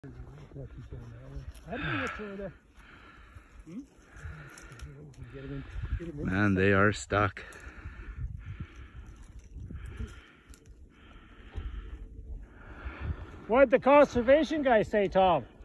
Man, they are stuck. What'd the conservation guy say, Tom?